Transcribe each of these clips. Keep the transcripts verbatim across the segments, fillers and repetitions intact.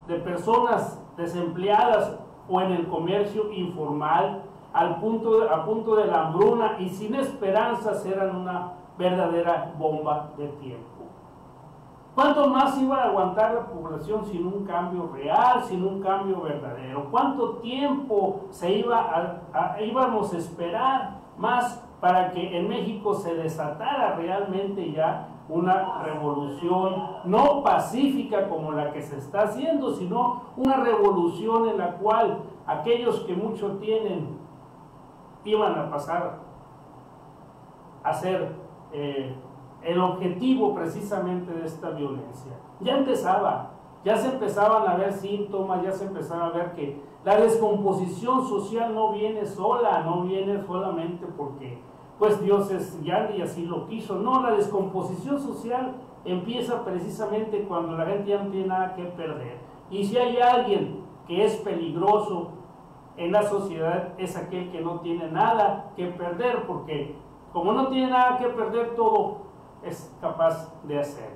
de personas desempleadas o en el comercio informal, al punto de, a punto de la hambruna y sin esperanzas, eran una verdadera bomba de tiempo. ¿Cuánto más iba a aguantar la población sin un cambio real, sin un cambio verdadero? ¿Cuánto tiempo se iba a, a, íbamos a esperar más para que en México se desatara realmente ya una revolución no pacífica como la que se está haciendo, sino una revolución en la cual aquellos que mucho tienen iban a pasar a ser eh, el objetivo precisamente de esta violencia? Ya empezaba, ya se empezaban a ver síntomas, ya se empezaba a ver que la descomposición social no viene sola, no viene solamente porque pues Dios es grande y así lo quiso. No, la descomposición social empieza precisamente cuando la gente ya no tiene nada que perder. Y si hay alguien que es peligroso en la sociedad, es aquel que no tiene nada que perder, porque como no tiene nada que perder, todo es capaz de hacer.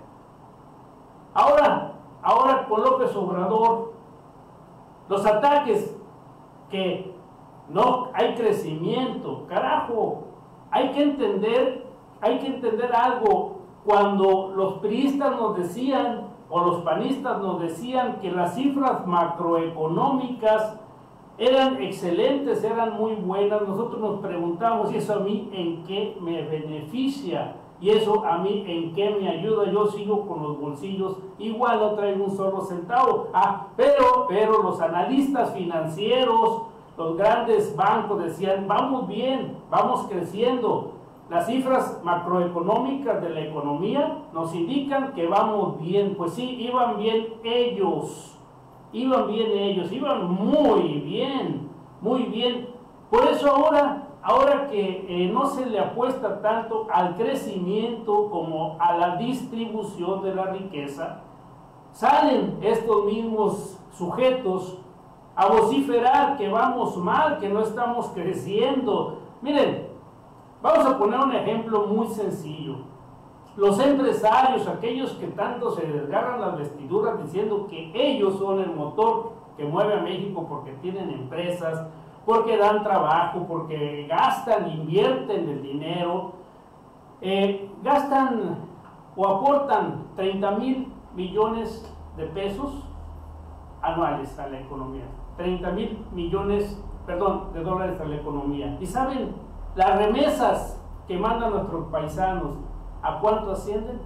Ahora, ahora con López Obrador, los ataques que no hay crecimiento, carajo, hay que entender, hay que entender algo. Cuando los priistas nos decían, o los panistas nos decían que las cifras macroeconómicas eran excelentes, eran muy buenas, nosotros nos preguntamos, ¿y eso a mí en qué me beneficia? ¿Y eso a mí en qué me ayuda? Yo sigo con los bolsillos, igual no traigo un solo centavo. Ah, pero, pero los analistas financieros, los grandes bancos decían, vamos bien, vamos creciendo. Las cifras macroeconómicas de la economía nos indican que vamos bien. Pues sí, iban bien ellos, iban bien ellos, iban muy bien, muy bien. Por eso ahora, ahora que eh, no se le apuesta tanto al crecimiento como a la distribución de la riqueza, salen estos mismos sujetos a vociferar que vamos mal, que no estamos creciendo. Miren, vamos a poner un ejemplo muy sencillo. Los empresarios, aquellos que tanto se desgarran las vestiduras diciendo que ellos son el motor que mueve a México porque tienen empresas, porque dan trabajo, porque gastan, invierten el dinero, eh, gastan o aportan treinta mil millones de pesos anuales a la economía. treinta mil millones, perdón, de dólares a la economía. ¿Y saben las remesas que mandan nuestros paisanos a cuánto ascienden?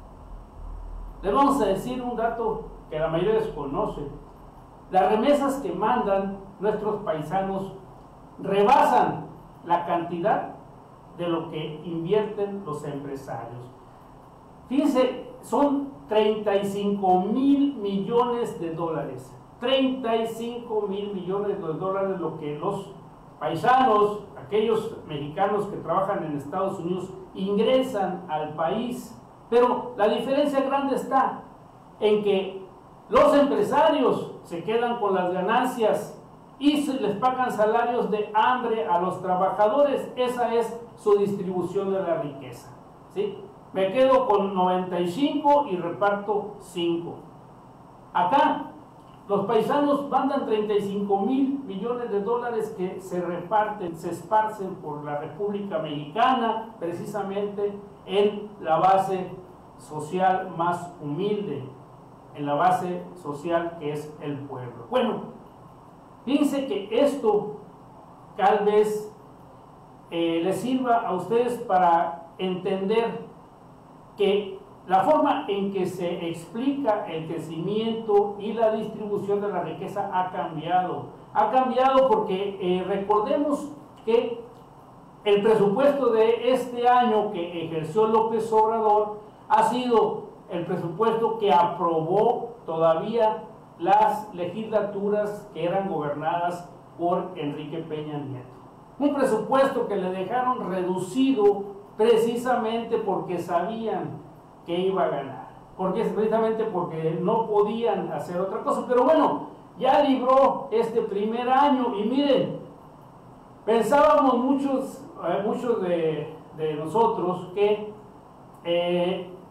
Les vamos a decir un dato que la mayoría desconoce. Las remesas que mandan nuestros paisanos rebasan la cantidad de lo que invierten los empresarios. Fíjense, son treinta y cinco mil millones de dólares. treinta y cinco mil millones de dólares lo que los paisanos, aquellos mexicanos que trabajan en Estados Unidos, ingresan al país. Pero la diferencia grande está en que los empresarios se quedan con las ganancias y se les pagan salarios de hambre a los trabajadores. Esa es su distribución de la riqueza, ¿sí? Me quedo con noventa y cinco y reparto cinco. Acá los paisanos mandan treinta y cinco mil millones de dólares que se reparten, se esparcen por la República Mexicana, precisamente en la base social más humilde, en la base social que es el pueblo. Bueno, fíjense que esto tal vez eh, les sirva a ustedes para entender que la forma en que se explica el crecimiento y la distribución de la riqueza ha cambiado. Ha cambiado porque eh, recordemos que el presupuesto de este año que ejerció López Obrador ha sido el presupuesto que aprobó todavía las legislaturas que eran gobernadas por Enrique Peña Nieto. Un presupuesto que le dejaron reducido precisamente porque sabían que iba a ganar, porque es precisamente porque no podían hacer otra cosa. Pero bueno, ya libró este primer año y miren, pensábamos muchos, eh, muchos de, de nosotros que eh,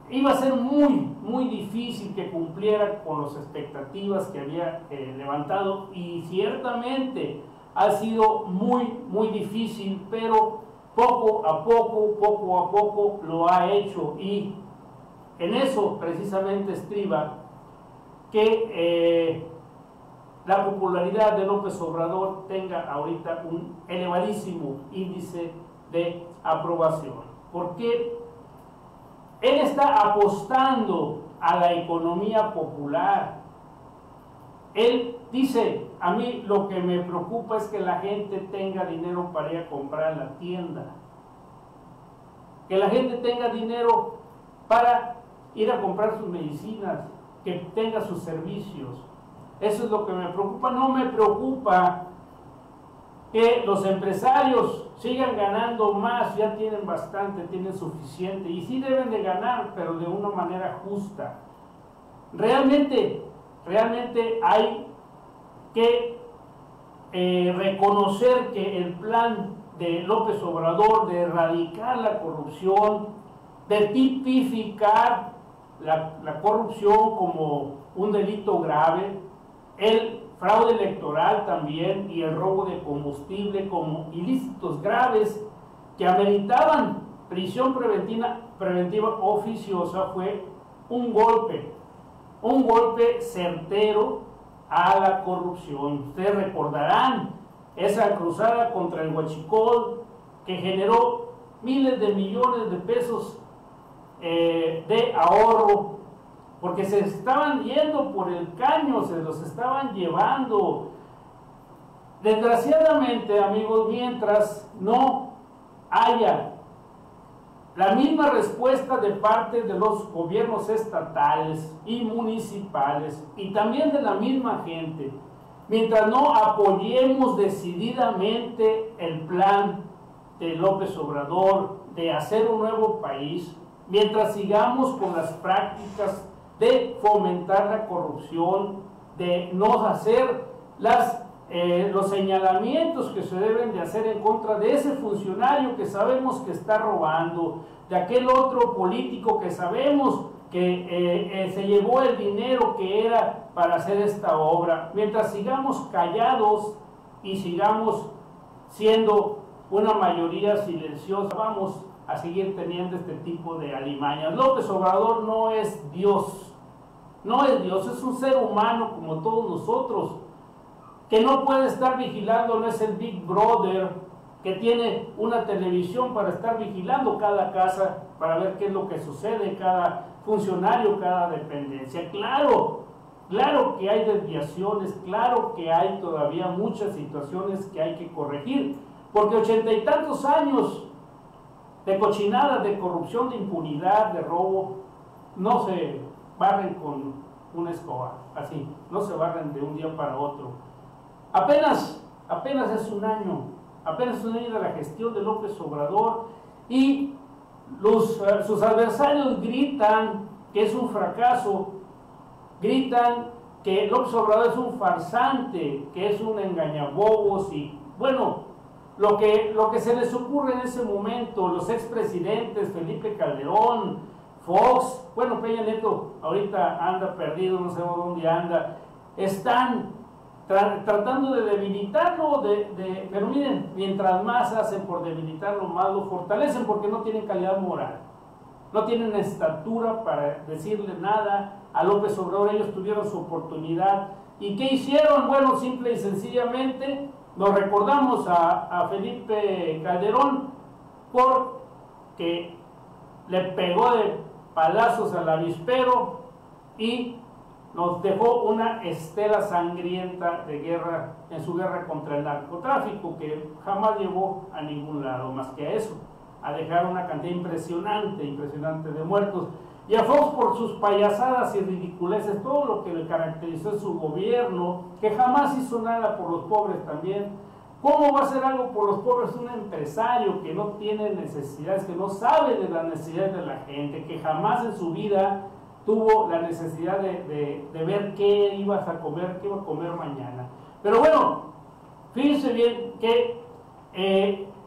iba a ser muy, muy difícil que cumpliera con las expectativas que había eh, levantado, y ciertamente ha sido muy, muy difícil, pero poco a poco, poco a poco lo ha hecho, y en eso precisamente estriba que eh, la popularidad de López Obrador tenga ahorita un elevadísimo índice de aprobación, porque él está apostando a la economía popular. Él dice, a mí lo que me preocupa es que la gente tenga dinero para ir a comprar en la tienda, que la gente tenga dinero para ir a comprar sus medicinas, que tenga sus servicios. Eso es lo que me preocupa. No me preocupa que los empresarios sigan ganando más, ya tienen bastante, tienen suficiente, y sí deben de ganar, pero de una manera justa. Realmente, realmente hay que eh, reconocer que el plan de López Obrador de erradicar la corrupción, de tipificar la, la corrupción como un delito grave, el fraude electoral también y el robo de combustible como ilícitos graves que ameritaban prisión preventiva, preventiva oficiosa, fue un golpe, un golpe certero a la corrupción. Ustedes recordarán esa cruzada contra el huachicol que generó miles de millones de pesos eh, de ahorro, porque se estaban yendo por el caño, se los estaban llevando. Desgraciadamente, amigos, mientras no haya la misma respuesta de parte de los gobiernos estatales y municipales y también de la misma gente, mientras no apoyemos decididamente el plan de López Obrador de hacer un nuevo país, mientras sigamos con las prácticas de fomentar la corrupción, de no hacer las, eh, los señalamientos que se deben de hacer en contra de ese funcionario que sabemos que está robando, de aquel otro político que sabemos que eh, eh, se llevó el dinero que era para hacer esta obra. Mientras sigamos callados y sigamos siendo una mayoría silenciosa, vamos a seguir teniendo este tipo de alimañas. López Obrador no es Dios, no es Dios, es un ser humano como todos nosotros, que no puede estar vigilando, no es el Big Brother, que tiene una televisión para estar vigilando cada casa, para ver qué es lo que sucede, cada funcionario, cada dependencia. Claro, claro que hay desviaciones, claro que hay todavía muchas situaciones que hay que corregir, porque ochenta y tantos años de cochinadas, de corrupción, de impunidad, de robo, no se barren con una escoba, así, no se barren de un día para otro. Apenas, apenas es un año, apenas es un año de la gestión de López Obrador, y los, uh, sus adversarios gritan que es un fracaso, gritan que López Obrador es un farsante, que es un engañabobos, y bueno, Lo que, lo que se les ocurre en ese momento, los expresidentes Felipe Calderón, Fox, bueno, Peña Nieto ahorita anda perdido, no sé dónde anda, están tra tratando de debilitarlo, de, de, pero miren, mientras más hacen por debilitarlo, más lo fortalecen, porque no tienen calidad moral, no tienen estatura para decirle nada a López Obrador. Ellos tuvieron su oportunidad, ¿y qué hicieron? Bueno, simple y sencillamente nos recordamos a, a Felipe Calderón porque le pegó de palazos al avispero y nos dejó una estela sangrienta de guerra en su guerra contra el narcotráfico, que jamás llevó a ningún lado más que a eso, a dejar una cantidad impresionante, impresionante de muertos. Y a Fox por sus payasadas y ridiculeces, todo lo que le caracterizó en su gobierno, que jamás hizo nada por los pobres también. ¿Cómo va a hacer algo por los pobres un empresario que no tiene necesidades, que no sabe de las necesidades de la gente, que jamás en su vida tuvo la necesidad de, de, de ver qué ibas a comer, qué iba a comer mañana? Pero bueno, fíjense bien que eh,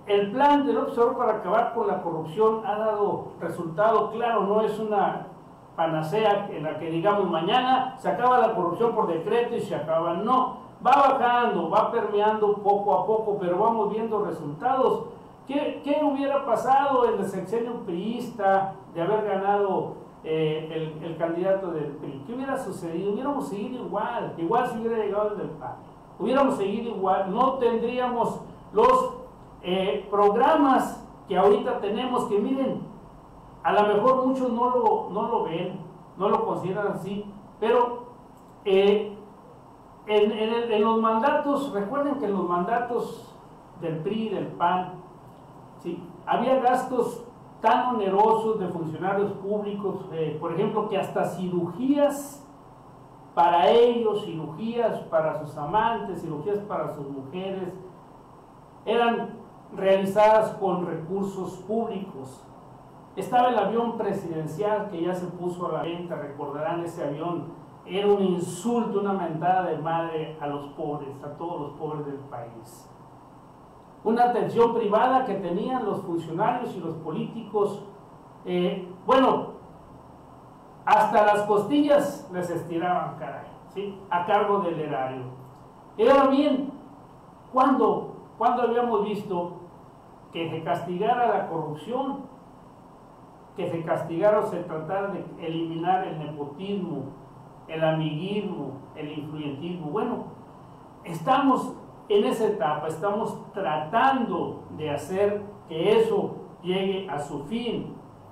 el plan del López Obrador para acabar con la corrupción ha dado resultado claro, no es una panacea en la que digamos mañana se acaba la corrupción por decreto y se acaba, no, va bajando, va permeando poco a poco, pero vamos viendo resultados. ¿Qué, qué hubiera pasado en el sexenio priista de haber ganado eh, el, el candidato del P R I? ¿Qué hubiera sucedido? Hubiéramos seguido igual, igual si hubiera llegado el del P A N, hubiéramos seguido igual, no tendríamos los eh, programas que ahorita tenemos, que miren, a lo mejor muchos no lo, no lo ven, no lo consideran así, pero eh, en, en, el, en los mandatos, recuerden que en los mandatos del P R I, del P A N, ¿sí?, había gastos tan onerosos de funcionarios públicos, eh, por ejemplo, que hasta cirugías para ellos, cirugías para sus amantes, cirugías para sus mujeres, eran realizadas con recursos públicos. Estaba el avión presidencial que ya se puso a la venta, recordarán ese avión, era un insulto, una mentada de madre a los pobres, a todos los pobres del país. Una atención privada que tenían los funcionarios y los políticos, eh, bueno, hasta las costillas les estiraban, caray, ¿sí?, a cargo del erario. Y ahora bien, ¿cuándo, ¿cuándo habíamos visto que se castigara la corrupción, que se castigara o se tratara de eliminar el nepotismo, el amiguismo, el influyentismo? Bueno, estamos en esa etapa, estamos tratando de hacer que eso llegue a su fin.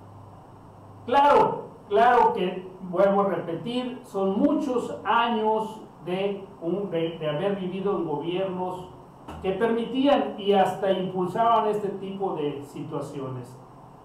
Claro, claro que, vuelvo a repetir, son muchos años de, un, de, de haber vivido en gobiernos que permitían y hasta impulsaban este tipo de situaciones.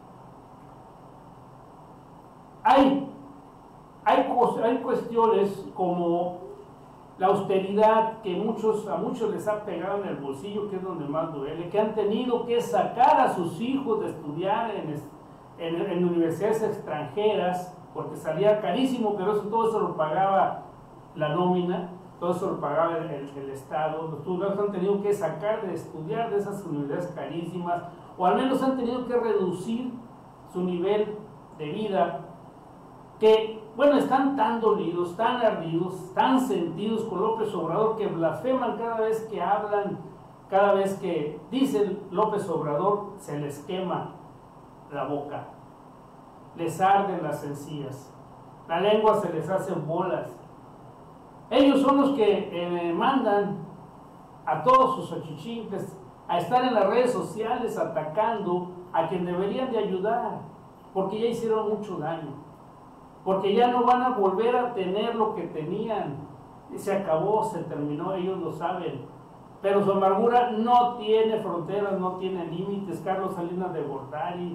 Hay, hay, hay cuestiones como la austeridad que muchos, a muchos les ha pegado en el bolsillo, que es donde más duele, que han tenido que sacar a sus hijos de estudiar en, en, en universidades extranjeras, porque salía carísimo, pero eso, todo eso lo pagaba la nómina, todo eso lo pagaba el, el, el Estado. Los estudiantes han tenido que sacar de estudiar de esas universidades carísimas, o al menos han tenido que reducir su nivel de vida, que, bueno, están tan dolidos, tan ardidos, tan sentidos con López Obrador, que blasfeman cada vez que hablan, cada vez que dicen López Obrador, se les quema la boca, les arden las encías, la lengua se les hace bolas. Ellos son los que eh, mandan a todos sus achichincles a estar en las redes sociales atacando a quien deberían de ayudar, porque ya hicieron mucho daño, porque ya no van a volver a tener lo que tenían, se acabó, se terminó, ellos lo saben, pero su amargura no tiene fronteras, no tiene límites. Carlos Salinas de Gortari,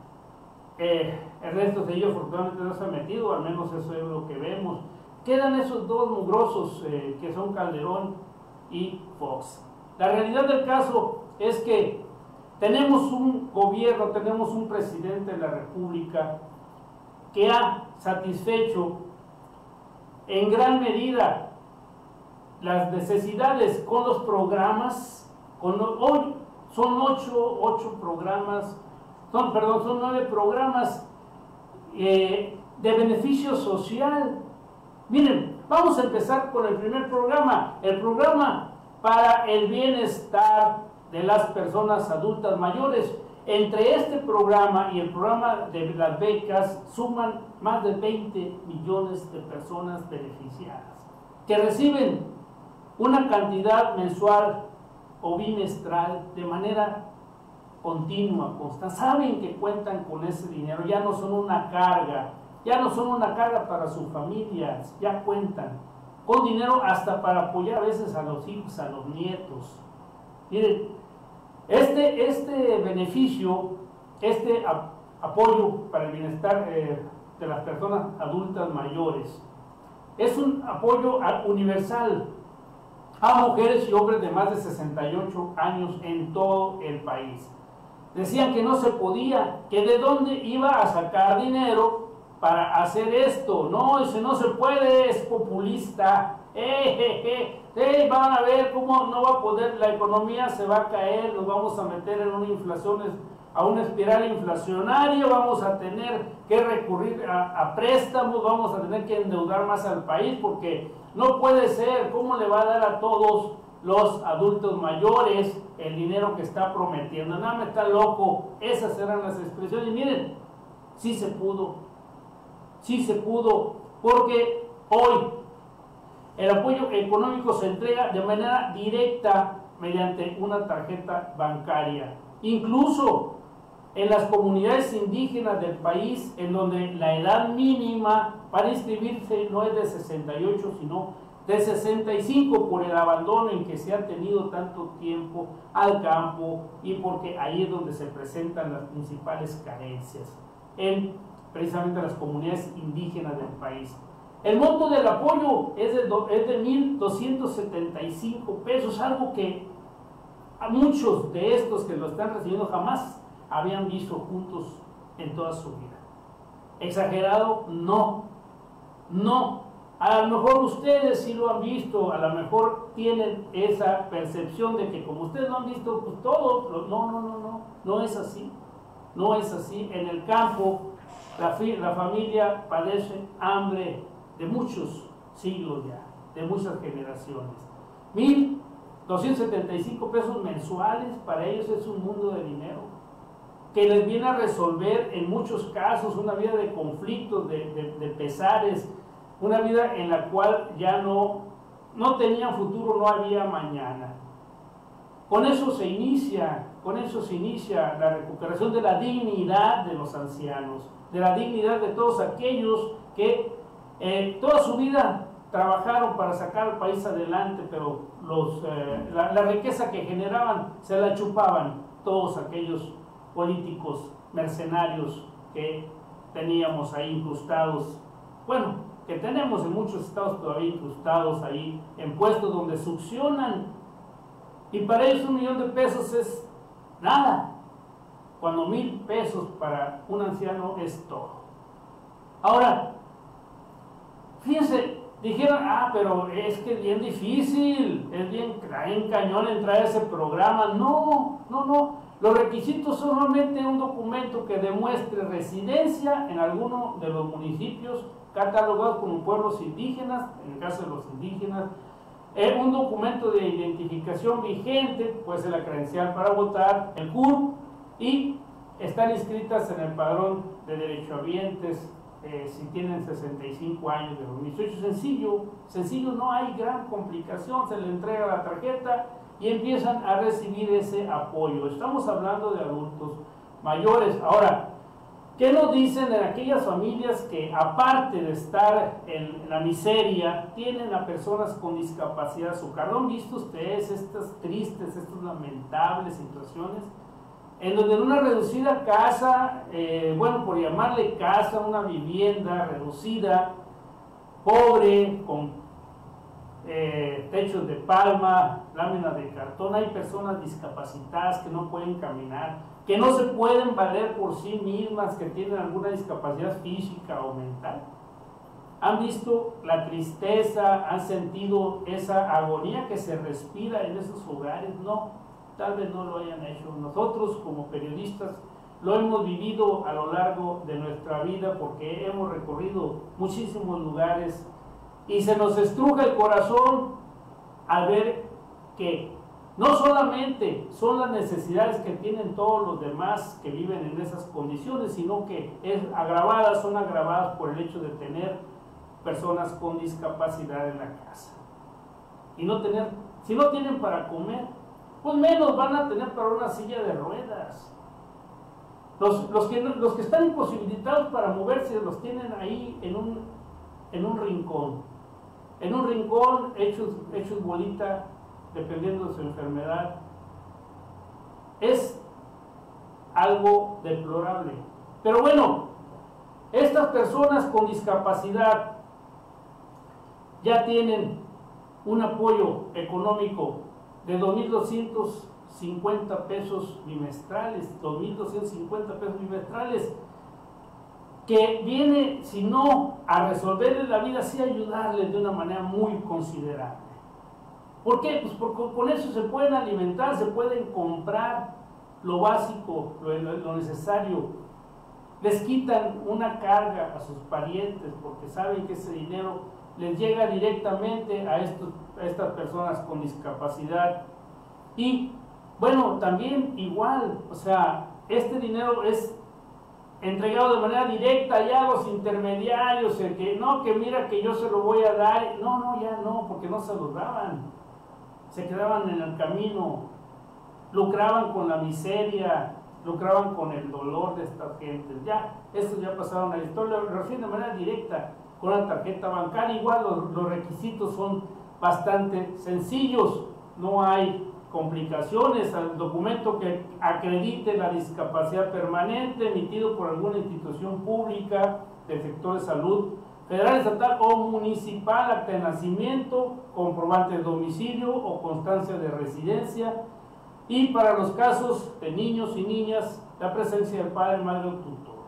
eh, Ernesto Zedillo afortunadamente no se ha metido, al menos eso es lo que vemos. Quedan esos dos mugrosos eh, que son Calderón y Fox. La realidad del caso es que tenemos un gobierno, tenemos un presidente de la República que ha satisfecho en gran medida las necesidades con los programas, con los, hoy son ocho, ocho programas, son, perdón, son nueve programas eh, de beneficio social. Miren, vamos a empezar con el primer programa, el programa para el bienestar de las personas adultas mayores. Entre este programa y el programa de las becas suman más de veinte millones de personas beneficiadas que reciben una cantidad mensual o bimestral de manera continua, constante. Saben que cuentan con ese dinero, ya no son una carga, ya no son una carga para sus familias, ya cuentan con dinero hasta para apoyar a veces a los hijos, a los nietos. Miren, Este, este beneficio, este ap apoyo para el bienestar eh, de las personas adultas mayores, es un apoyo universal a mujeres y hombres de más de sesenta y ocho años en todo el país. Decían que no se podía, que de dónde iba a sacar dinero para hacer esto. No, ese no se puede, es populista, ¡Eh, eh, eh! Van a ver cómo no va a poder, la economía se va a caer, nos vamos a meter en una inflación, a una espiral inflacionaria, vamos a tener que recurrir a, a préstamos, vamos a tener que endeudar más al país, porque no puede ser. ¿Cómo le va a dar a todos los adultos mayores el dinero que está prometiendo? Nada, me está loco. Esas eran las expresiones. Y miren, sí se pudo, sí se pudo, porque hoy el apoyo económico se entrega de manera directa mediante una tarjeta bancaria. Incluso en las comunidades indígenas del país, en donde la edad mínima para inscribirse no es de sesenta y ocho, sino de sesenta y cinco, por el abandono en que se ha tenido tanto tiempo al campo y porque ahí es donde se presentan las principales carencias, en precisamente las comunidades indígenas del país. El monto del apoyo es de, es de mil doscientos setenta y cinco pesos, algo que a muchos de estos que lo están recibiendo jamás habían visto juntos en toda su vida. ¿Exagerado? No, no. A lo mejor ustedes sí lo han visto, a lo mejor tienen esa percepción de que como ustedes lo han visto, pues todos, no, no, no, no, no es así, no es así. En el campo, la, la familia padece hambre de muchos siglos ya, de muchas generaciones. mil doscientos setenta y cinco pesos mensuales, para ellos es un mundo de dinero, que les viene a resolver en muchos casos una vida de conflictos, de, de, de pesares, una vida en la cual ya no, no tenían futuro, no había mañana. Con eso se inicia, con eso se inicia la recuperación de la dignidad de los ancianos, de la dignidad de todos aquellos que eh, toda su vida trabajaron para sacar al país adelante, pero los, eh, la, la riqueza que generaban se la chupaban todos aquellos políticos mercenarios que teníamos ahí incrustados, bueno, que tenemos en muchos estados todavía incrustados ahí en puestos donde succionan, y para ellos un millón de pesos es nada, cuando mil pesos para un anciano es todo. Ahora, fíjense, dijeron, ah, pero es que es bien difícil, es bien, bien cañón entrar a ese programa. No, no, no. Los requisitos son solamente un documento que demuestre residencia en alguno de los municipios catalogados como pueblos indígenas, en el caso de los indígenas, eh, un documento de identificación vigente, puede ser la credencial para votar, el C U R P, y están inscritas en el padrón de derechohabientes eh, si tienen sesenta y cinco años de dos mil dieciocho. Sencillo, sencillo, no hay gran complicación, se le entrega la tarjeta y empiezan a recibir ese apoyo. Estamos hablando de adultos mayores. Ahora, ¿qué nos dicen en aquellas familias que, aparte de estar en la miseria, tienen a personas con discapacidad a su cargo? ¿Han visto ustedes estas tristes, estas lamentables situaciones? En donde en una reducida casa, eh, bueno, por llamarle casa, una vivienda reducida, pobre, con eh, techos de palma, láminas de cartón, hay personas discapacitadas que no pueden caminar, que no se pueden valer por sí mismas, que tienen alguna discapacidad física o mental. ¿Han visto la tristeza? ¿Han sentido esa agonía que se respira en esos hogares? No, tal vez no lo hayan hecho. Nosotros como periodistas lo hemos vivido a lo largo de nuestra vida, porque hemos recorrido muchísimos lugares y se nos estruja el corazón al ver que no solamente son las necesidades que tienen todos los demás que viven en esas condiciones, sino que es agravadas, son agravadas por el hecho de tener personas con discapacidad en la casa. Y no tener, si no tienen para comer, pues menos van a tener para una silla de ruedas. Los, los, que, los que están imposibilitados para moverse los tienen ahí en un, en un rincón. En un rincón, hechos, hechos bolita, dependiendo de su enfermedad. Es algo deplorable. Pero bueno, estas personas con discapacidad ya tienen un apoyo económico de dos mil doscientos cincuenta pesos bimestrales, dos mil doscientos cincuenta pesos bimestrales. que viene, si no a resolverle la vida, sí a ayudarle de una manera muy considerable. ¿Por qué? Pues porque con eso se pueden alimentar, se pueden comprar lo básico, lo, lo necesario. Les quitan una carga a sus parientes porque saben que ese dinero les llega directamente a, estos, a estas personas con discapacidad. Y bueno, también igual, o sea, este dinero es entregado de manera directa ya a los intermediarios, el que no, que mira que yo se lo voy a dar, no, no, ya no, porque no se lo daban, se quedaban en el camino, lucraban con la miseria, lucraban con el dolor de estas gentes. Ya, estos ya pasaron a la historia, lo reciben de manera directa con la tarjeta bancaria. Igual los, los requisitos son bastante sencillos, no hay complicaciones. Al documento que acredite la discapacidad permanente emitido por alguna institución pública del sector de salud, federal, estatal o municipal, acta de nacimiento, comprobante de domicilio o constancia de residencia. Y para los casos de niños y niñas, la presencia del padre, madre o tutor.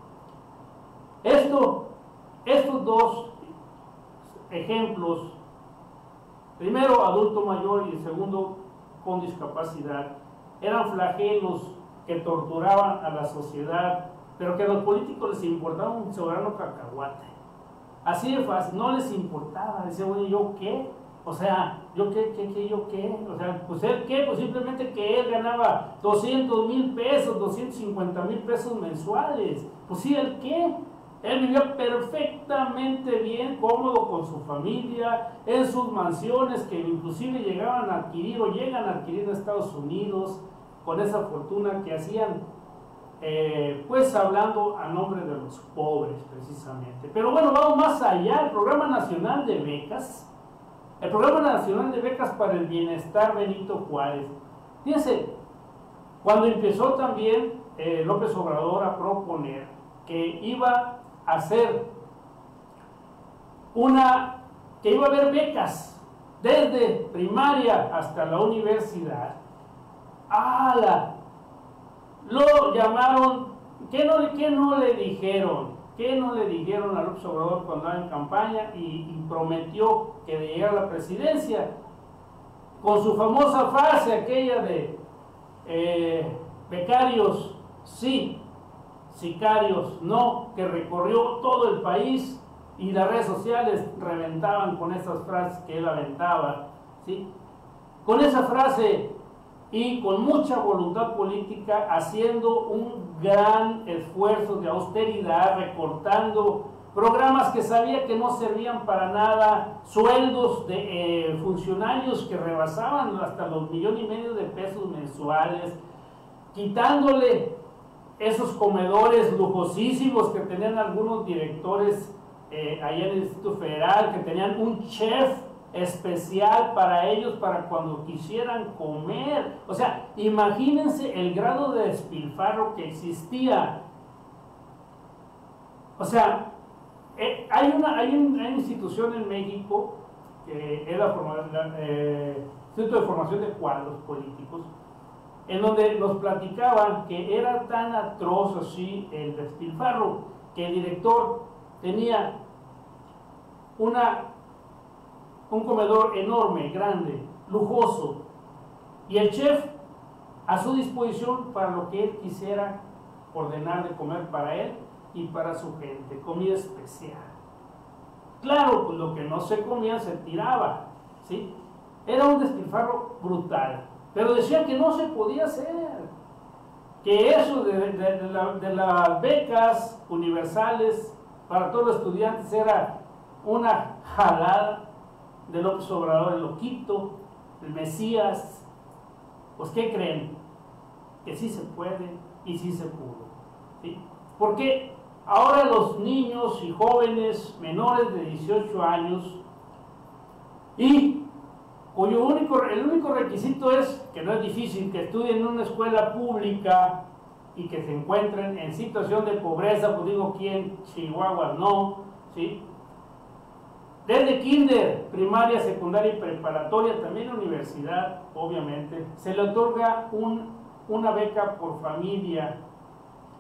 Esto, estos dos ejemplos, primero adulto mayor y el segundo con discapacidad, eran flagelos que torturaban a la sociedad, pero que a los políticos les importaba un soberano cacahuate. Así de fácil, no les importaba. Decían, bueno, ¿yo qué? O sea, ¿yo qué, qué, qué, yo qué? O sea, pues él qué, pues simplemente que él ganaba doscientos mil pesos, doscientos cincuenta mil pesos mensuales. Pues sí, ¿él qué? Él vivía perfectamente bien, cómodo con su familia, en sus mansiones que inclusive llegaban a adquirir o llegan a adquirir en Estados Unidos, con esa fortuna que hacían, eh, pues hablando a nombre de los pobres precisamente. Pero bueno, vamos más allá. El Programa Nacional de Becas, el Programa Nacional de Becas para el Bienestar Benito Juárez. Fíjense, cuando empezó también eh, López Obrador a proponer que iba a hacer una, que iba a haber becas desde primaria hasta la universidad, ¡ala! Lo llamaron, ¿qué no, qué no le dijeron? ¿Qué no le dijeron a López Obrador cuando estaba en campaña y, y prometió que de llegar a la presidencia? Con su famosa frase aquella de eh, becarios sí, sicarios no, que recorrió todo el país y las redes sociales reventaban con esas frases que él aventaba, ¿sí? Con esa frase y con mucha voluntad política, haciendo un gran esfuerzo de austeridad, recortando programas que sabía que no servían para nada, sueldos de eh, funcionarios que rebasaban hasta los millones y medio de pesos mensuales, quitándole esos comedores lujosísimos que tenían algunos directores eh, allá en el Instituto Federal, que tenían un chef especial para ellos, para cuando quisieran comer. O sea, imagínense el grado de despilfarro que existía. O sea, eh, hay, una, hay, un, hay una institución en México que es la, la eh, Instituto de Formación de Cuadros Políticos, en donde nos platicaban que era tan atroz así el despilfarro que el director tenía una un comedor enorme, grande, lujoso, y el chef a su disposición para lo que él quisiera ordenar de comer para él y para su gente, comida especial. Claro, pues lo que no se comía se tiraba, ¿sí? Era un despilfarro brutal, pero decía que no se podía hacer, que eso de, de, de, la, de las becas universales para todos los estudiantes era una jalada de López Obrador, el loquito, el Mesías. Pues ¿qué creen? Que sí se puede y sí se pudo, ¿sí? Porque ahora los niños y jóvenes menores de dieciocho años y cuyo único, el único requisito es, que no es difícil, que estudien en una escuela pública y que se encuentren en situación de pobreza, pues digo, ¿quién? Chihuahua no, ¿sí? Desde kinder, primaria, secundaria y preparatoria, también universidad, obviamente, se le otorga un, una beca por familia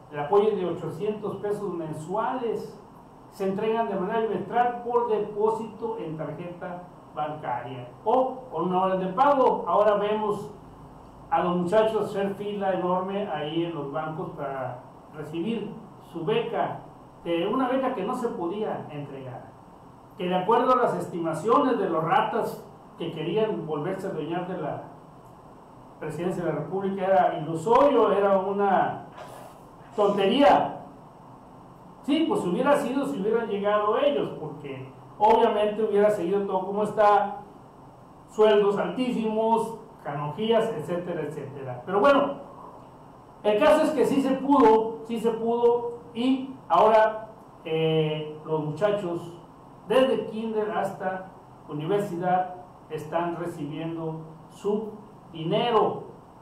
El apoyo es de ochocientos pesos mensuales. Se entregan de manera bimestral por depósito en tarjeta bancaria o con una orden de pago. Ahora vemos a los muchachos hacer fila enorme ahí en los bancos para recibir su beca, de una beca que no se podía entregar, que de acuerdo a las estimaciones de los ratas que querían volverse a adueñar de la presidencia de la República, era ilusorio, era una tontería. Sí, pues hubiera sido si hubieran llegado ellos, porque obviamente hubiera seguido todo como está, sueldos altísimos, canonjías, etcétera, etcétera. Pero bueno, el caso es que sí se pudo, sí se pudo, y ahora eh, los muchachos, desde kinder hasta universidad, están recibiendo su dinero.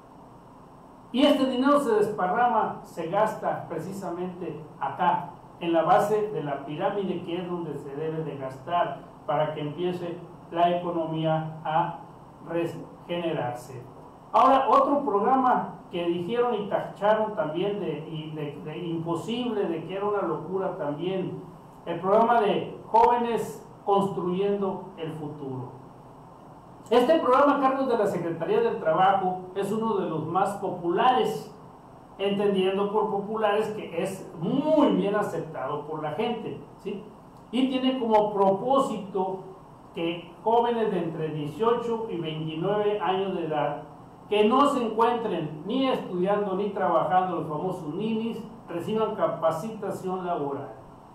Y este dinero se desparrama, se gasta precisamente acá, en la base de la pirámide, que es donde se debe de gastar para que empiece la economía a regenerarse. Ahora, otro programa que dijeron y tacharon también de, de, de imposible, de que era una locura también, el programa de Jóvenes Construyendo el Futuro. Este programa a cargo de la Secretaría del Trabajo es uno de los más populares, entendiendo por populares que es muy bien aceptado por la gente, ¿sí? Y tiene como propósito que jóvenes de entre dieciocho y veintinueve años de edad que no se encuentren ni estudiando ni trabajando, los famosos ninis, reciban capacitación laboral.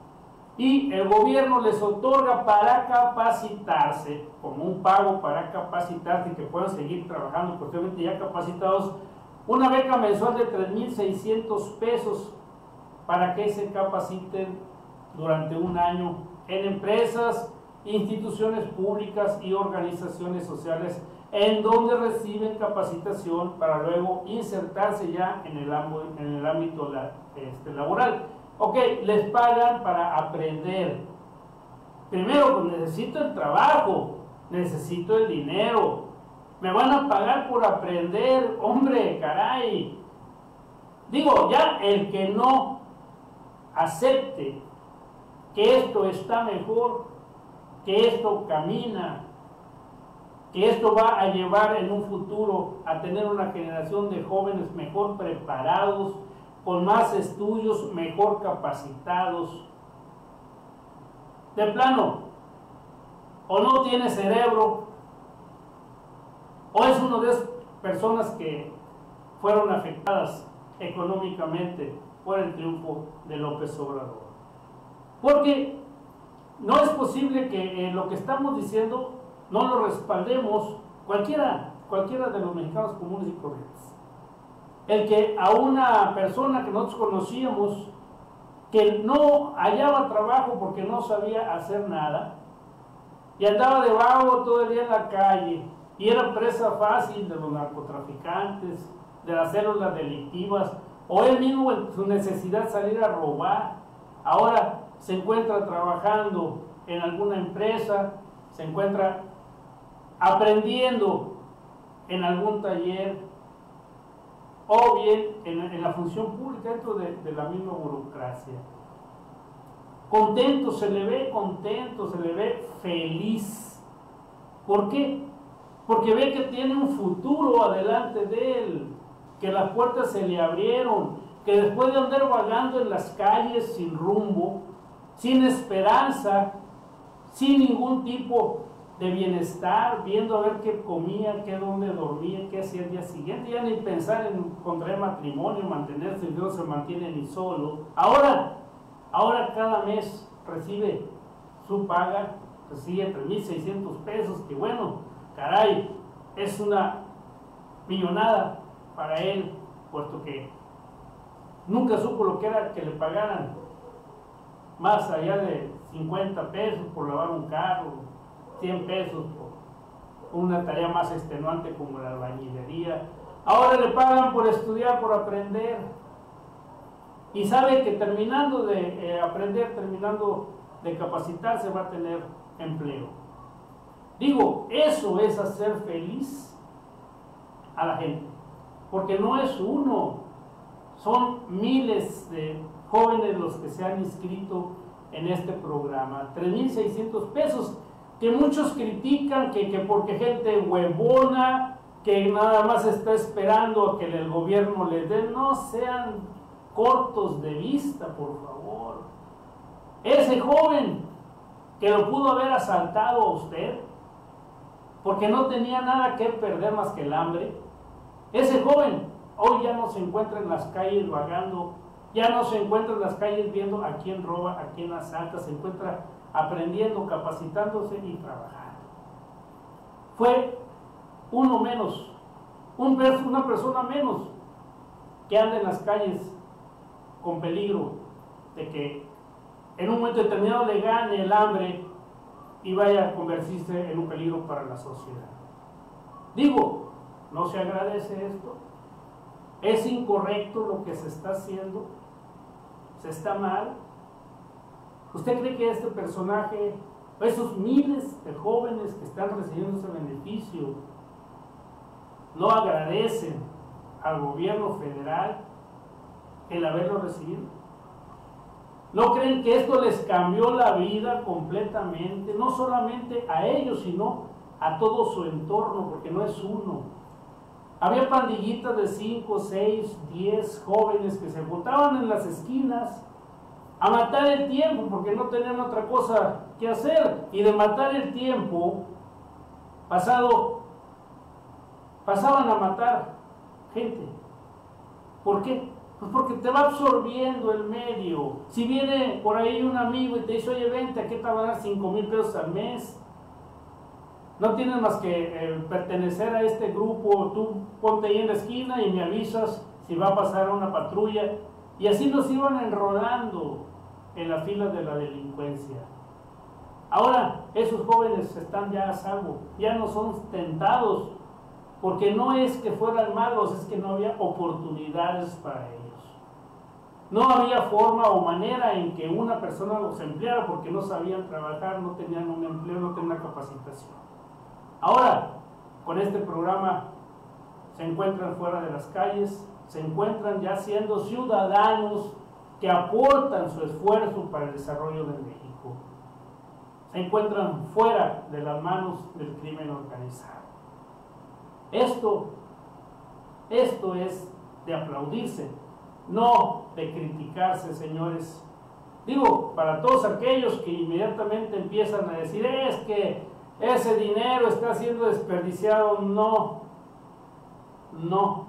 Y el gobierno les otorga para capacitarse, como un pago para capacitarse y que puedan seguir trabajando posteriormente ya capacitados, una beca mensual de tres mil seiscientos pesos para que se capaciten durante un año en empresas, instituciones públicas y organizaciones sociales en donde reciben capacitación para luego insertarse ya en el, ámbito, en el ámbito la, este, laboral. Ok, les pagan para aprender. Primero, pues necesito el trabajo, necesito el dinero. Me van a pagar por aprender, hombre, caray. Digo, ya el que no acepte que esto está mejor, que esto camina, que esto va a llevar en un futuro a tener una generación de jóvenes mejor preparados, con más estudios, mejor capacitados. De plano, o no tiene cerebro, o es una de esas personas que fueron afectadas económicamente por el triunfo de López Obrador. Porque no es posible que eh, lo que estamos diciendo no lo respaldemos cualquiera, cualquiera de los mexicanos comunes y corrientes. El que a una persona que nosotros conocíamos, que no hallaba trabajo porque no sabía hacer nada, y andaba de vago todo el día en la calle, y era presa fácil de los narcotraficantes, de las células delictivas, o él mismo en su necesidad de salir a robar, ahora se encuentra trabajando en alguna empresa, se encuentra aprendiendo en algún taller, o bien en, en la función pública dentro de, de la misma burocracia. Contento, se le ve contento, se le ve feliz. ¿Por qué? Porque ve que tiene un futuro adelante de él, que las puertas se le abrieron, que después de andar vagando en las calles sin rumbo, sin esperanza, sin ningún tipo de bienestar, viendo a ver qué comía, qué dónde dormía, qué hacía el día siguiente, ya ni pensar en contraer matrimonio, mantenerse, no se mantiene ni solo. Ahora, ahora cada mes recibe su paga, recibe tres mil seiscientos pesos, que bueno, caray, es una millonada para él, puesto que nunca supo lo que era que le pagaran más allá de cincuenta pesos por lavar un carro, cien pesos por una tarea más extenuante como la albañilería. Ahora le pagan por estudiar, por aprender, y sabe que terminando de eh, aprender, terminando de capacitarse, va a tener empleo. Digo, eso es hacer feliz a la gente, porque no es uno, son miles de jóvenes los que se han inscrito en este programa, tres mil seiscientos pesos, que muchos critican que, que porque gente huevona, que nada más está esperando a que el gobierno les dé. No sean cortos de vista, por favor. Ese joven que lo pudo haber asaltado a usted, porque no tenía nada que perder más que el hambre, ese joven hoy ya no se encuentra en las calles vagando, ya no se encuentra en las calles viendo a quién roba, a quién asalta, se encuentra aprendiendo, capacitándose y trabajando. Fue uno menos, un, una persona menos que anda en las calles con peligro de que en un momento determinado le gane el hambre y vaya a convertirse en un peligro para la sociedad. Digo, ¿no se agradece esto? ¿Es incorrecto lo que se está haciendo? ¿Se está mal? ¿Usted cree que este personaje, esos miles de jóvenes que están recibiendo ese beneficio, no agradecen al gobierno federal el haberlo recibido? ¿No creen que esto les cambió la vida completamente? No solamente a ellos, sino a todo su entorno, porque no es uno. Había pandillitas de cinco, seis, diez jóvenes que se juntaban en las esquinas a matar el tiempo, porque no tenían otra cosa que hacer. Y de matar el tiempo, pasado, pasaban a matar gente. ¿Por qué? Pues porque te va absorbiendo el medio. Si viene por ahí un amigo y te dice, oye, vente, ¿qué te va a dar cinco mil pesos al mes? No tienes más que eh, pertenecer a este grupo, tú ponte ahí en la esquina y me avisas si va a pasar una patrulla. Y así nos iban enrolando en la fila de la delincuencia. Ahora esos jóvenes están ya a salvo, ya no son tentados, porque no es que fueran malos, es que no había oportunidades para ellos. No había forma o manera en que una persona los empleara porque no sabían trabajar, no tenían un empleo, no tenían una capacitación. Ahora, con este programa se encuentran fuera de las calles, se encuentran ya siendo ciudadanos que aportan su esfuerzo para el desarrollo de México. Se encuentran fuera de las manos del crimen organizado. Esto, esto es de aplaudirse, no de criticarse, señores. Digo, para todos aquellos que inmediatamente empiezan a decir, es que ese dinero está siendo desperdiciado, no, no,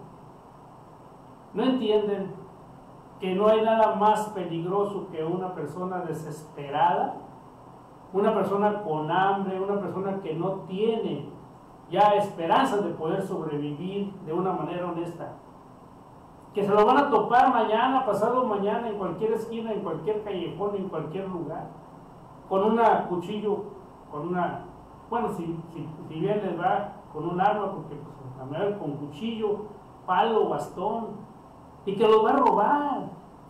no entienden que no hay nada más peligroso que una persona desesperada, una persona con hambre, una persona que no tiene ya esperanzas de poder sobrevivir de una manera honesta, que se lo van a topar mañana, pasado mañana, en cualquier esquina, en cualquier callejón, en cualquier lugar, con un cuchillo, con una, bueno, si, si, si bien les va, con un arma, porque pues, también con cuchillo, palo, bastón, y que los va a robar,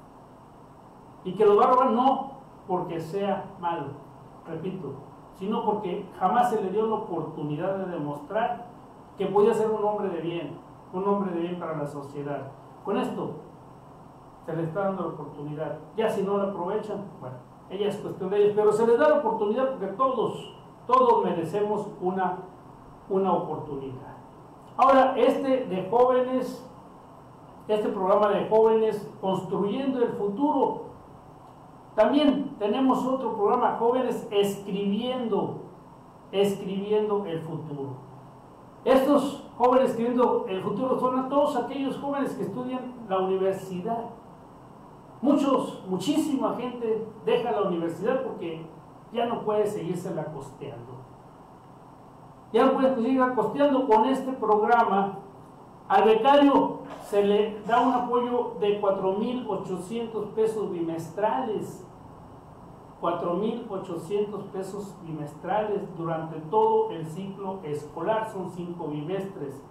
y que los va a robar no porque sea malo, repito, sino porque jamás se le dio la oportunidad de demostrar que podía ser un hombre de bien, un hombre de bien para la sociedad. Con esto se les está dando la oportunidad. Ya si no la aprovechan, bueno, ella es cuestión de ellos, pero se les da la oportunidad porque todos, todos merecemos una, una oportunidad. Ahora, este de jóvenes, este programa de jóvenes construyendo el futuro, también tenemos otro programa, jóvenes escribiendo, escribiendo el futuro. Estos jóvenes escribiendo el futuro son a todos aquellos jóvenes que estudian la universidad. Muchos, muchísima gente deja la universidad porque ya no puede seguírsela costeando. Ya no puede seguir costeando. Con este programa, al becario se le da un apoyo de cuatro mil ochocientos pesos bimestrales. cuatro mil ochocientos pesos bimestrales durante todo el ciclo escolar, son cinco bimestres.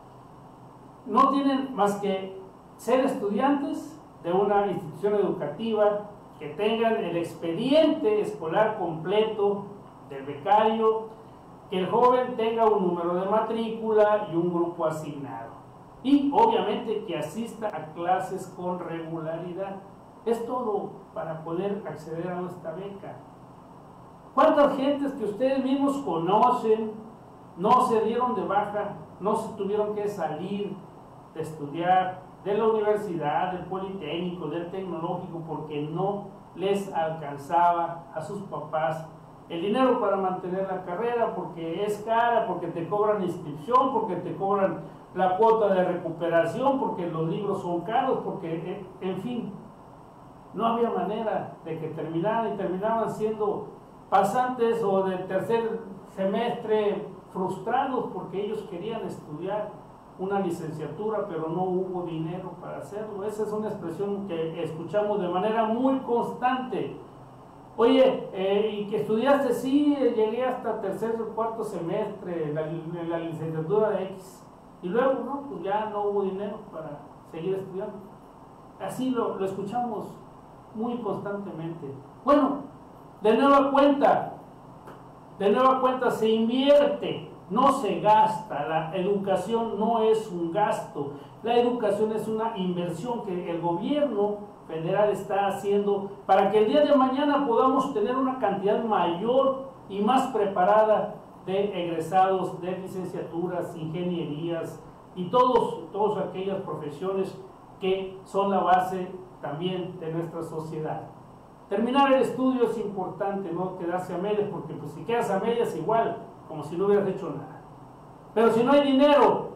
No tienen más que ser estudiantes de una institución educativa, que tengan el expediente escolar completo del becario, que el joven tenga un número de matrícula y un grupo asignado. y obviamente que asista a clases con regularidad. Es todo para poder acceder a esta beca. ¿Cuántas gentes que ustedes mismos conocen no se dieron de baja, no se tuvieron que salir de estudiar de la universidad, del politécnico, del tecnológico, porque no les alcanzaba a sus papás el dinero para mantener la carrera, porque es cara, porque te cobran inscripción, porque te cobran la cuota de recuperación, porque los libros son caros, porque, en fin, no había manera de que terminaran y terminaban siendo pasantes o de tercer semestre frustrados porque ellos querían estudiar una licenciatura, pero no hubo dinero para hacerlo. Esa es una expresión que escuchamos de manera muy constante. Oye, eh, ¿y que estudiaste? Sí, llegué hasta tercer o cuarto semestre en la, en la licenciatura de X. Y luego, no, pues ya no hubo dinero para seguir estudiando. Así lo, lo escuchamos muy constantemente. Bueno, de nueva cuenta, de nueva cuenta se invierte, no se gasta. La educación no es un gasto, la educación es una inversión que el gobierno federal está haciendo para que el día de mañana podamos tener una cantidad mayor y más preparada de egresados de licenciaturas, ingenierías y todos, todas aquellas profesiones que son la base también de nuestra sociedad. Terminar el estudio es importante, no quedarse a medias, porque pues si quedas a medias igual, como si no hubieras hecho nada. Pero si no hay dinero,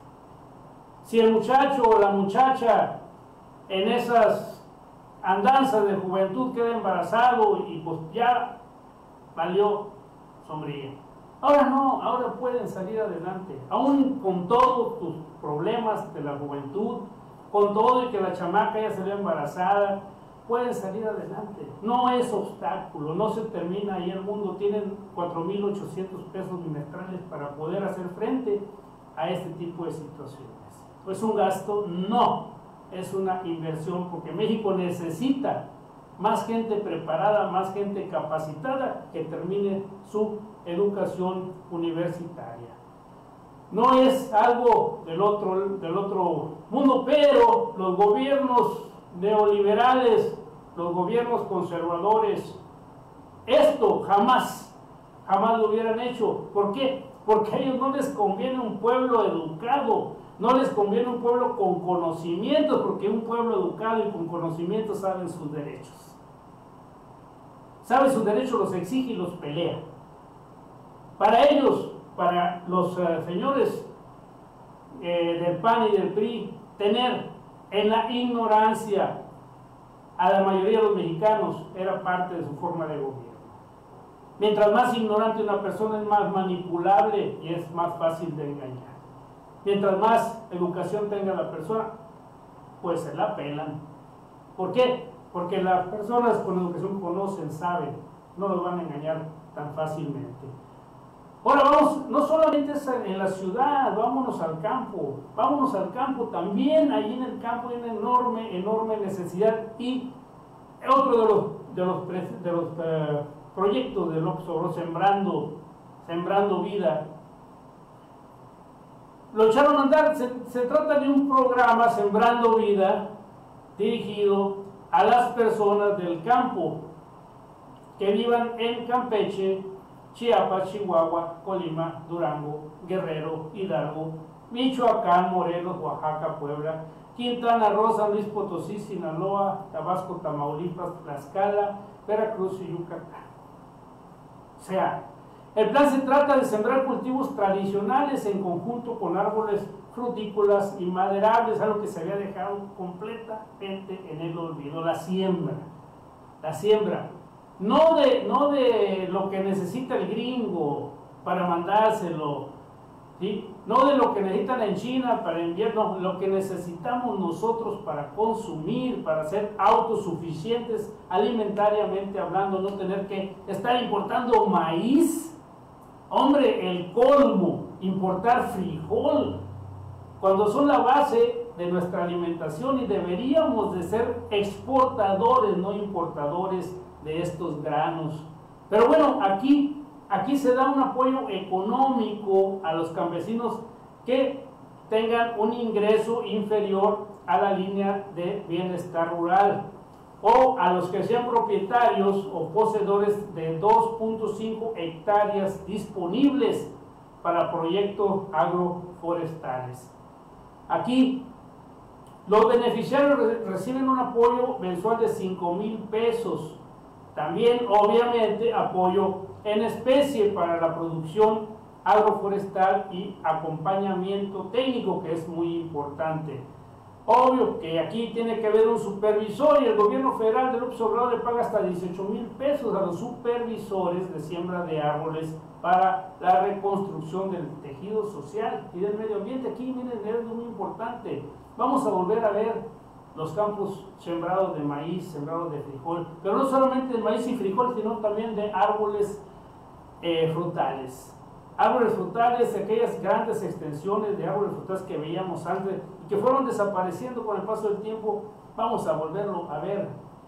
si el muchacho o la muchacha en esas andanzas de juventud queda embarazado y pues ya valió sombrilla. Ahora no, ahora pueden salir adelante, aún con todos tus problemas de la juventud, con todo y que la chamaca ya se ve embarazada, pueden salir adelante. No es obstáculo, no se termina ahí el mundo. Tienen cuatro mil ochocientos pesos bimestrales para poder hacer frente a este tipo de situaciones. ¿Es un gasto? No, es una inversión, porque México necesita más gente preparada, más gente capacitada que termine su educación universitaria. No es algo del otro, del otro mundo, pero los gobiernos neoliberales, los gobiernos conservadores, esto jamás, jamás lo hubieran hecho. ¿Por qué? Porque a ellos no les conviene un pueblo educado, no les conviene un pueblo con conocimientos, porque un pueblo educado y con conocimientos saben sus derechos. Sabe sus derechos, los exige y los pelea. Para ellos, para los uh, señores eh, del P A N y del P R I, tener en la ignorancia a la mayoría de los mexicanos era parte de su forma de gobierno. Mientras más ignorante una persona es más manipulable y es más fácil de engañar. Mientras más educación tenga la persona, pues se la pelan. ¿Por qué? Porque las personas con educación conocen, saben, no los van a engañar tan fácilmente. Ahora vamos, no solamente es en la ciudad, vámonos al campo, vámonos al campo, también ahí en el campo hay una enorme, enorme necesidad. Y otro de los, de los, de los uh, proyectos de López Obrador, Sembrando, Sembrando Vida, lo echaron a andar. Se, se trata de un programa, Sembrando Vida, dirigido a las personas del campo que vivan en Campeche, Chiapas, Chihuahua, Colima, Durango, Guerrero, Hidalgo, Michoacán, Morelos, Oaxaca, Puebla, Quintana Roo, San Luis Potosí, Sinaloa, Tabasco, Tamaulipas, Tlaxcala, Veracruz y Yucatán. O sea, el plan se trata de sembrar cultivos tradicionales en conjunto con árboles frutícolas y maderables, algo que se había dejado completamente en el olvido. La siembra, la siembra. No de, no de lo que necesita el gringo para mandárselo, ¿sí? No de lo que necesitan en China para invierno, lo que necesitamos nosotros para consumir, para ser autosuficientes alimentariamente hablando, no tener que estar importando maíz. Hombre, el colmo, importar frijol, cuando son la base de nuestra alimentación, y deberíamos de ser exportadores, no importadores de estos granos. Pero bueno, aquí, aquí se da un apoyo económico a los campesinos que tengan un ingreso inferior a la línea de bienestar rural, o a los que sean propietarios o poseedores de dos punto cinco hectáreas disponibles para proyectos agroforestales. Aquí los beneficiarios reciben un apoyo mensual de cinco mil pesos. También, obviamente, apoyo en especie para la producción agroforestal y acompañamiento técnico, que es muy importante. Obvio que aquí tiene que haber un supervisor, y el gobierno federal de López Obrador le paga hasta dieciocho mil pesos a los supervisores de siembra de árboles para la reconstrucción del tejido social y del medio ambiente. Aquí, miren, es muy importante. Vamos a volver a ver los campos sembrados de maíz, sembrados de frijol, pero no solamente de maíz y frijol, sino también de árboles eh, frutales. Árboles frutales, aquellas grandes extensiones de árboles frutales que veíamos antes y que fueron desapareciendo con el paso del tiempo, vamos a volverlo a ver.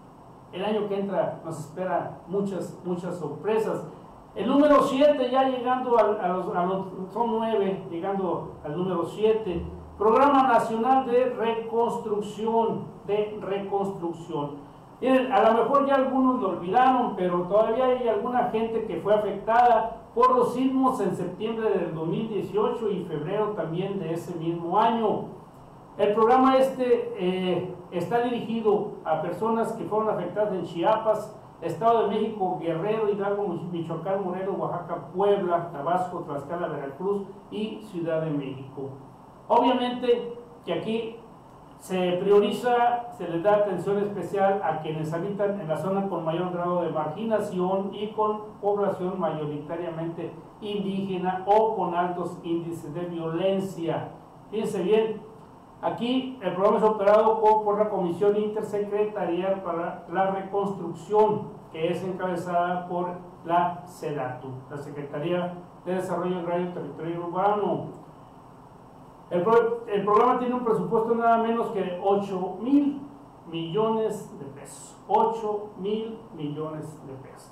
El año que entra nos espera muchas, muchas sorpresas. El número siete, ya llegando a, a, los, a los, son nueve, llegando al número siete, Programa Nacional de Reconstrucción, de Reconstrucción. Miren, a lo mejor ya algunos lo olvidaron, pero todavía hay alguna gente que fue afectada por los sismos en septiembre del dos mil dieciocho y febrero también de ese mismo año. El programa este eh, está dirigido a personas que fueron afectadas en Chiapas, Estado de México, Guerrero, Hidalgo, Michoacán, Morelos, Oaxaca, Puebla, Tabasco, Tlaxcala, Veracruz y Ciudad de México. Obviamente que aquí se prioriza, se les da atención especial a quienes habitan en la zona con mayor grado de marginación y con población mayoritariamente indígena o con altos índices de violencia. Fíjense bien, aquí el programa es operado por la Comisión Intersecretarial para la Reconstrucción, que es encabezada por la SEDATU, la Secretaría de Desarrollo Agrario, Territorial y Urbano. El, pro, el programa tiene un presupuesto nada menos que ocho mil millones de pesos. ocho mil millones de pesos.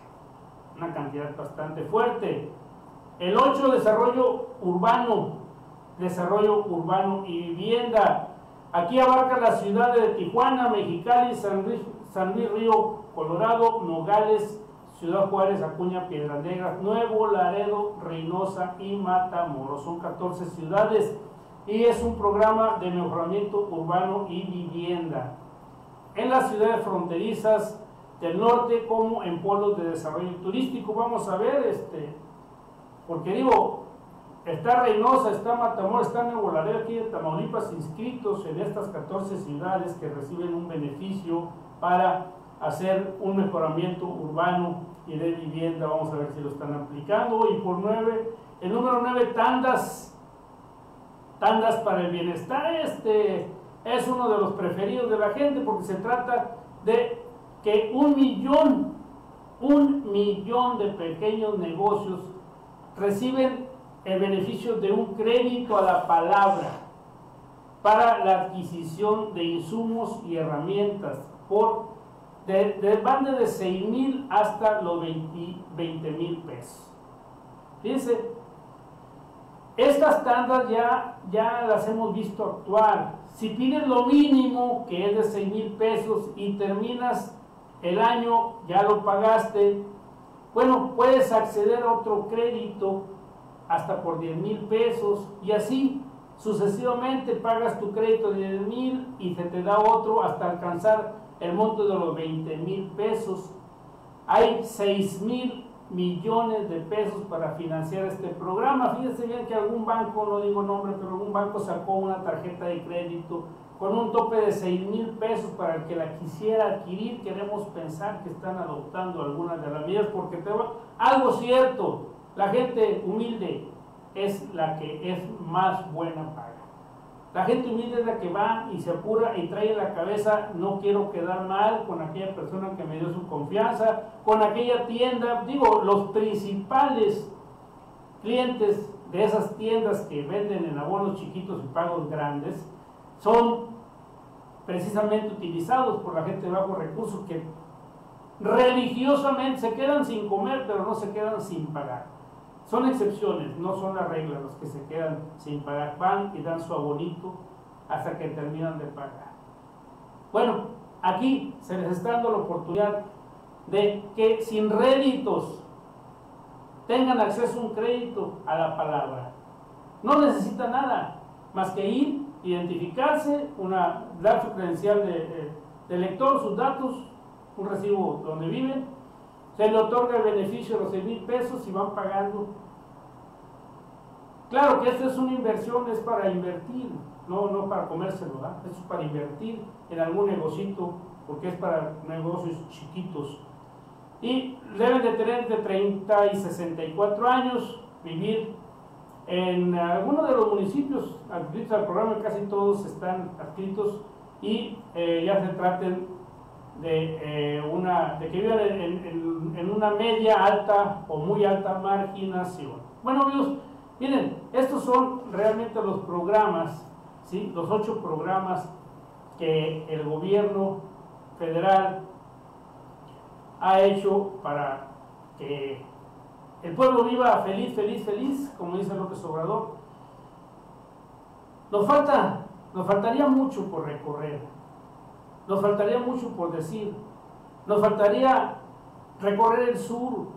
Una cantidad bastante fuerte. El ocho, desarrollo urbano. Desarrollo urbano y vivienda. Aquí abarca las ciudades de Tijuana, Mexicali, San Luis, San Luis Río Colorado, Nogales, Ciudad Juárez, Acuña, Piedras Negras, Nuevo Laredo, Reynosa y Matamoros. Son catorce ciudades y es un programa de mejoramiento urbano y vivienda en las ciudades fronterizas del norte como en polos de desarrollo turístico. Vamos a ver, este, porque digo, está Reynosa, está Matamoros, está Nuevo Laredo aquí de Tamaulipas inscritos en estas catorce ciudades que reciben un beneficio para hacer un mejoramiento urbano y de vivienda. Vamos a ver si lo están aplicando. Y por nueve, el número nueve, tandas tandas para el bienestar. Este es uno de los preferidos de la gente porque se trata de que un millón un millón de pequeños negocios reciben el beneficio de un crédito a la palabra para la adquisición de insumos y herramientas por De, de, van de seis mil hasta los veinte mil pesos. Fíjense, estas tandas ya, ya las hemos visto actuar. Si pides lo mínimo, que es de seis mil pesos, y terminas el año, ya lo pagaste, bueno, puedes acceder a otro crédito hasta por diez mil pesos, y así sucesivamente pagas tu crédito de diez mil y se te da otro hasta alcanzar el monto de los veinte mil pesos. Hay seis mil millones de pesos para financiar este programa. Fíjense bien que algún banco, no digo nombre, pero algún banco sacó una tarjeta de crédito con un tope de seis mil pesos para el que la quisiera adquirir. Queremos pensar que están adoptando algunas de las medidas, porque te va, algo cierto, la gente humilde es la que es más buena paga. La gente humilde es la que va y se apura y trae en la cabeza: no quiero quedar mal con aquella persona que me dio su confianza, con aquella tienda. Digo, los principales clientes de esas tiendas que venden en abonos chiquitos y pagos grandes son precisamente utilizados por la gente de bajos recursos, que religiosamente se quedan sin comer, pero no se quedan sin pagar. Son excepciones, no son las reglas los que se quedan sin pagar. Van y dan su abonito hasta que terminan de pagar. Bueno, aquí se les está dando la oportunidad de que sin réditos tengan acceso a un crédito a la palabra. No necesitan nada más que ir, identificarse, una, dar su credencial de, de, de lector, sus datos, un recibo donde viven, se le otorga el beneficio de los seis mil pesos y van pagando. Claro que esto es una inversión, es para invertir, no, no para comérselo, ¿verdad? Esto es para invertir en algún negocito, porque es para negocios chiquitos. Y deben de tener entre treinta y sesenta y cuatro años, vivir en algunos de los municipios adscritos al programa, casi todos están adscritos, y eh, ya se traten de, eh, una, de que vivan en, en, en una media, alta o muy alta marginación. Bueno, amigos, miren, estos son realmente los programas, ¿sí? Los ocho programas que el gobierno federal ha hecho para que el pueblo viva feliz, feliz, feliz, como dice López Obrador. Nos falta, nos faltaría mucho por recorrer, nos faltaría mucho por decir, nos faltaría recorrer el sur,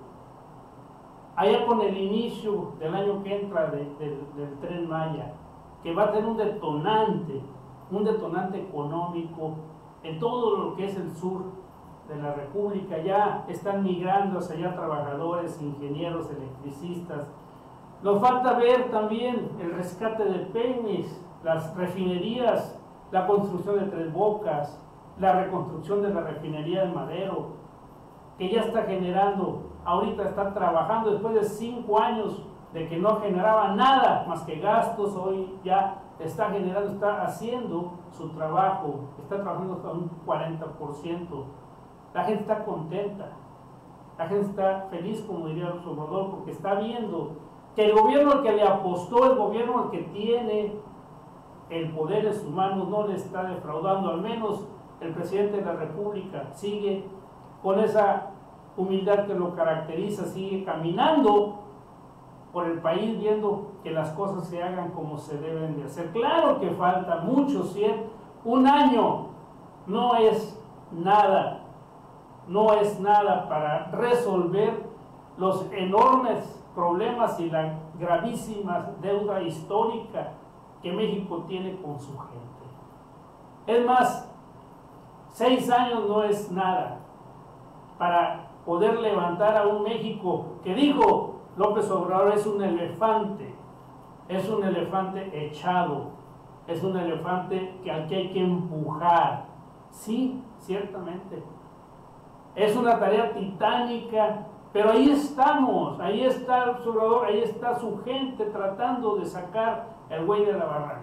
allá con el inicio del año que entra de, de, del Tren Maya, que va a tener un detonante, un detonante económico en todo lo que es el sur de la República. Ya están migrando hacia allá trabajadores, ingenieros, electricistas. Nos falta ver también el rescate de Pemex, las refinerías, la construcción de Tres Bocas, la reconstrucción de la refinería de Madero, que ya está generando, ahorita está trabajando después de cinco años de que no generaba nada más que gastos. Hoy ya está generando, está haciendo su trabajo, está trabajando hasta un cuarenta por ciento. La gente está contenta, la gente está feliz, como diría el Salvador, porque está viendo que el gobierno al que le apostó, el gobierno al que tiene el poder en sus manos, no le está defraudando. Al menos el presidente de la República sigue con esa humildad que lo caracteriza, sigue caminando por el país viendo que las cosas se hagan como se deben de hacer. Claro que falta mucho, ¿cierto? Un año no es nada. No es nada para resolver los enormes problemas y la gravísima deuda histórica que México tiene con su gente. Es más, seis años no es nada para poder levantar a un México que, dijo López Obrador, es un elefante, es un elefante echado, es un elefante que al que hay que empujar. Sí, ciertamente. Es una tarea titánica, pero ahí estamos, ahí está el Obrador, ahí está su gente tratando de sacar el güey de la barranca.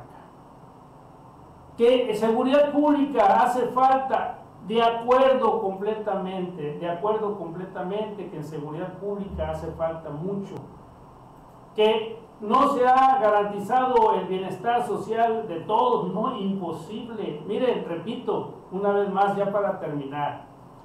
Que seguridad pública hace falta, de acuerdo completamente, de acuerdo completamente que en seguridad pública hace falta mucho. Que no se ha garantizado el bienestar social de todos, no, imposible. Miren, repito, una vez más ya para terminar.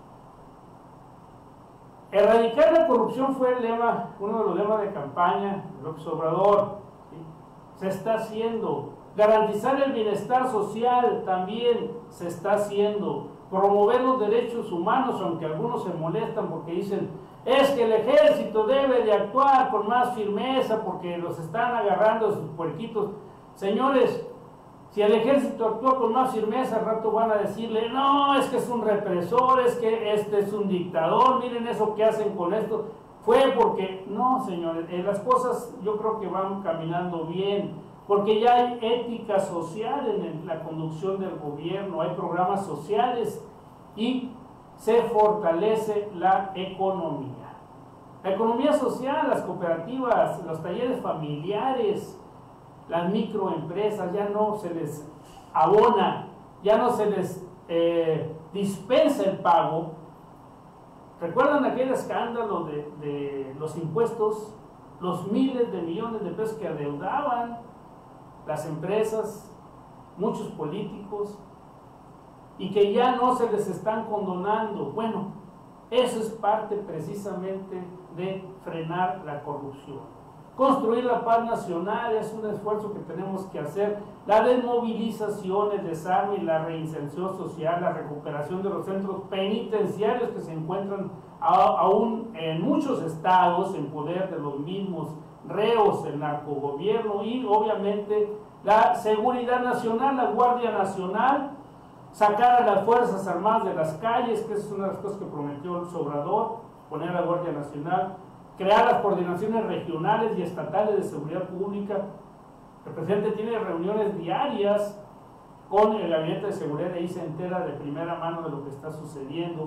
Erradicar la corrupción fue el lema, uno de los lemas de campaña de López Obrador, ¿sí? Se está haciendo. Garantizar el bienestar social también se está haciendo. Promover los derechos humanos, aunque algunos se molestan porque dicen, es que el ejército debe de actuar con más firmeza porque los están agarrando a sus puerquitos. Señores, si el ejército actúa con más firmeza, al rato van a decirle, no, es que es un represor, es que este es un dictador, miren eso que hacen con esto. Fue porque, no, señores, eh, las cosas yo creo que van caminando bien, porque ya hay ética social en la conducción del gobierno, hay programas sociales y se fortalece la economía. La economía social, las cooperativas, los talleres familiares, las microempresas, ya no se les abona, ya no se les eh, dispensa el pago. ¿Recuerdan aquel escándalo de, de los impuestos? Los miles de millones de pesos que adeudaban las empresas, muchos políticos, y que ya no se les están condonando. Bueno, eso es parte precisamente de frenar la corrupción. Construir la paz nacional es un esfuerzo que tenemos que hacer. La desmovilización, el desarme y la reinserción social, la recuperación de los centros penitenciarios que se encuentran aún en muchos estados en poder de los mismos reos, el narcogobierno, y obviamente la seguridad nacional, la Guardia Nacional, sacar a las Fuerzas Armadas de las calles, que es una de las cosas que prometió el Obrador, poner a la Guardia Nacional, crear las coordinaciones regionales y estatales de seguridad pública. El presidente tiene reuniones diarias con el Gabinete de Seguridad y ahí se entera de primera mano de lo que está sucediendo.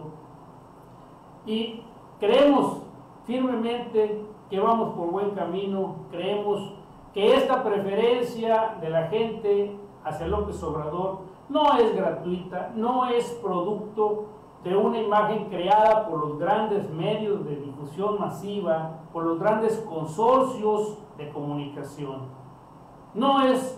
Y creemos firmemente que vamos por buen camino, creemos que esta preferencia de la gente hacia López Obrador no es gratuita, no es producto de una imagen creada por los grandes medios de difusión masiva, por los grandes consorcios de comunicación. No es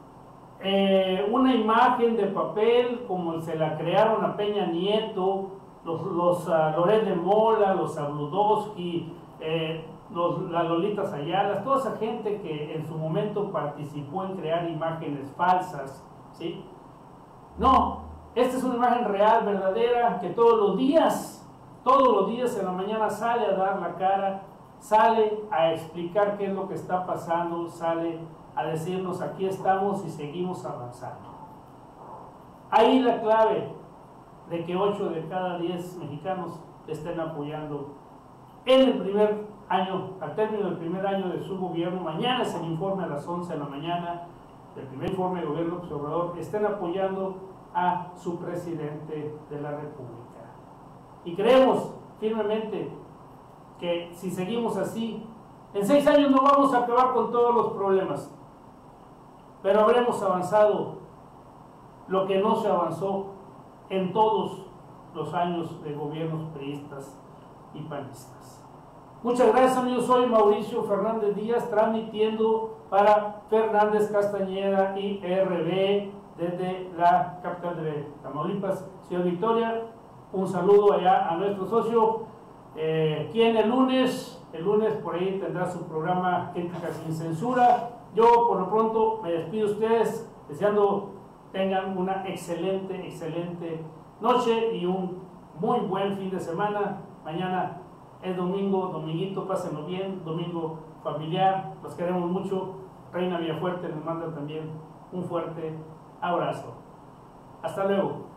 eh, una imagen de papel como se la crearon a Peña Nieto, los, los uh, Loret de Mola, los Abludowski, eh, los, las Lolitas Ayala, toda esa gente que en su momento participó en crear imágenes falsas, ¿sí? No, esta es una imagen real, verdadera, que todos los días, todos los días en la mañana sale a dar la cara, sale a explicar qué es lo que está pasando, sale a decirnos aquí estamos y seguimos avanzando. Ahí la clave de que ocho de cada diez mexicanos estén apoyando en el primer año, al término del primer año de su gobierno. Mañana es el informe a las once de la mañana, el primer informe de gobierno López Obrador, estén apoyando a su presidente de la República. Y creemos firmemente que si seguimos así, en seis años no vamos a acabar con todos los problemas, pero habremos avanzado lo que no se avanzó en todos los años de gobiernos priistas y panistas. Muchas gracias, amigos. Soy Mauricio Fernández Díaz, transmitiendo para Fernández Castañeda y R B desde la capital de Tamaulipas, Ciudad Victoria. Un saludo allá a nuestro socio, eh, quien el lunes, el lunes por ahí tendrá su programa Crítica sin Censura. Yo por lo pronto me despido de ustedes, deseando tengan una excelente, excelente noche y un muy buen fin de semana. Mañana es domingo, dominguito, pásenlo bien, domingo familiar, los queremos mucho. Reina Villafuerte les manda también un fuerte abrazo. Hasta luego.